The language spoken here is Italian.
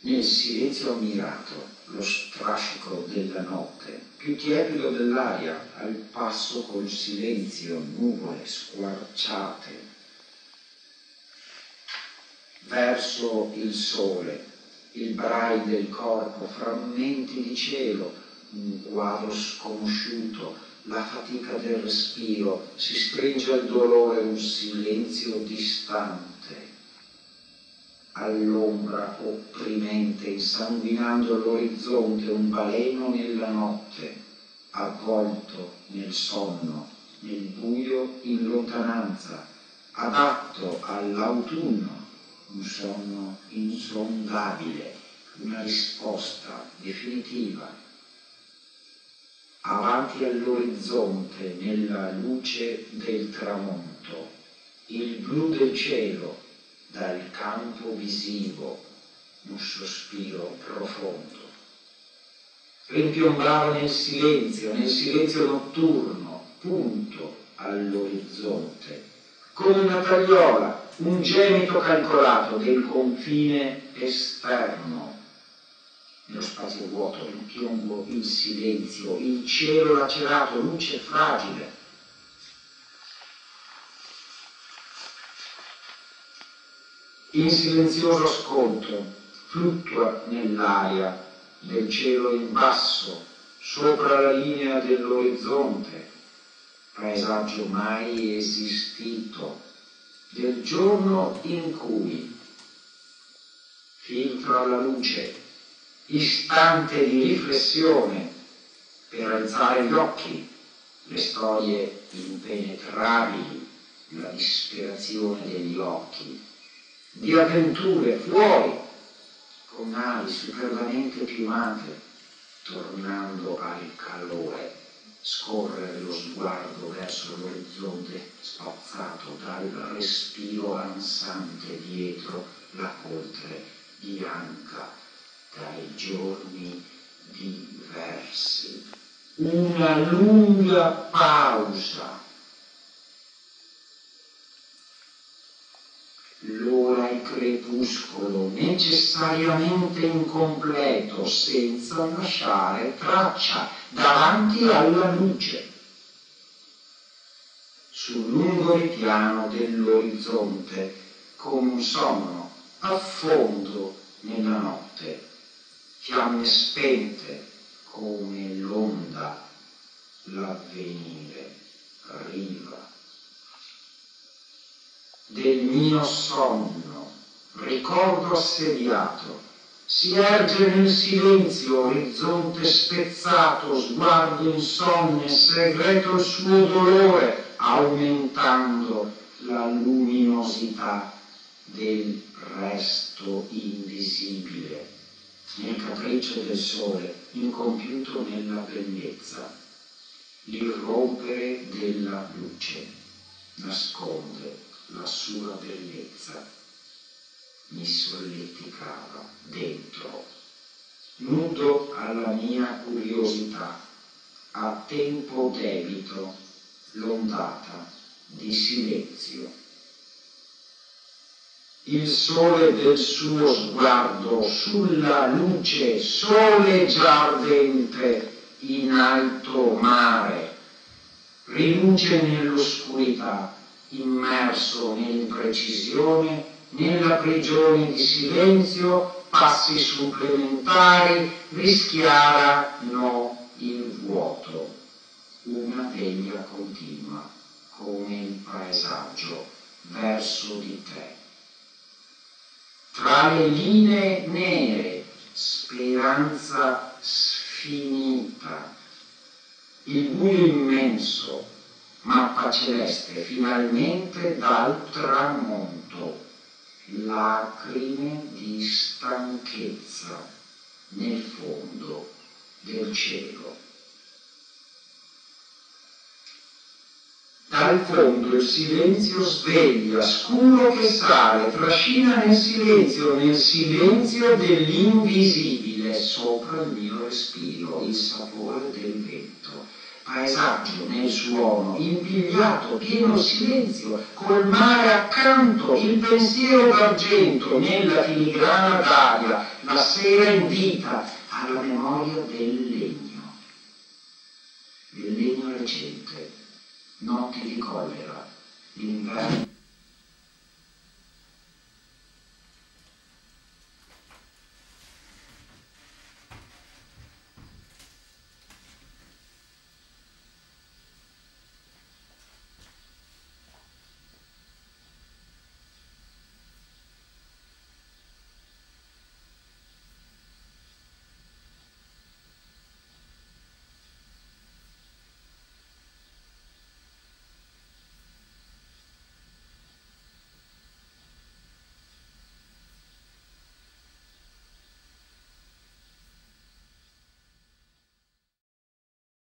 nel silenzio ammirato, lo strascico della notte, più tiepido dell'aria, al passo col silenzio, nuvole squarciate. Verso il sole, il brai del corpo, frammenti di cielo, un quadro sconosciuto, la fatica del respiro, si stringe al dolore un silenzio distante. All'ombra opprimente, insanguinando l'orizzonte, un baleno nella notte, avvolto nel sonno, nel buio in lontananza, adatto all'autunno, un sonno insondabile, una risposta definitiva. Avanti all'orizzonte, nella luce del tramonto, il blu del cielo, dal campo visivo, un sospiro profondo. Rimpiombava nel silenzio notturno, punto all'orizzonte, come una tagliola, un gemito calcolato del confine esterno. Nello spazio vuoto, il piombo, il silenzio, il cielo lacerato, luce fragile. In silenzioso ascolto, fluttua nell'aria del cielo in basso, sopra la linea dell'orizzonte, paesaggio mai esistito, del giorno in cui filtra la luce, istante di riflessione per alzare gli occhi, le storie impenetrabili, la disperazione degli occhi, di avventure fuori, con ali superbamente piumate, tornando al calore, scorrere lo sguardo verso l'orizzonte spazzato dal respiro ansante dietro la coltre bianca dai giorni diversi. Una lunga pausa. L'ora è crepuscolo, necessariamente incompleto, senza lasciare traccia, davanti alla luce. Sul lungo ripiano dell'orizzonte, come un sonno, affondo nella notte, fiamme spente come l'onda, l'avvenire, riva. Del mio sonno, ricordo assediato, si erge nel silenzio, orizzonte spezzato, sguardo insonne, segreto il suo dolore, aumentando la luminosità del resto invisibile, nel capriccio del sole, incompiuto nella bellezza. L'irrompere della luce nasconde la sua bellezza, mi solleticava dentro, nudo alla mia curiosità, a tempo debito l'ondata di silenzio. Il sole del suo sguardo sulla luce soleggiardente in alto mare, riluce nell'oscurità, immerso nell'imprecisione, nella prigione di silenzio, passi supplementari, rischiara il vuoto, una veglia continua, come il paesaggio verso di te. Tra le linee nere, speranza sfinita, il buio immenso, mappa celeste, finalmente dal tramonto, lacrime di stanchezza nel fondo del cielo. Dal fondo il silenzio sveglia, scuro che sale, trascina nel silenzio dell'invisibile, sopra il mio respiro, il sapore del vento. paesaggio nel suono, impigliato, pieno silenzio, col mare accanto, il pensiero d'argento nella filigrana d'aria, la sera in vita, alla memoria del legno recente, notti di collera, l'inverno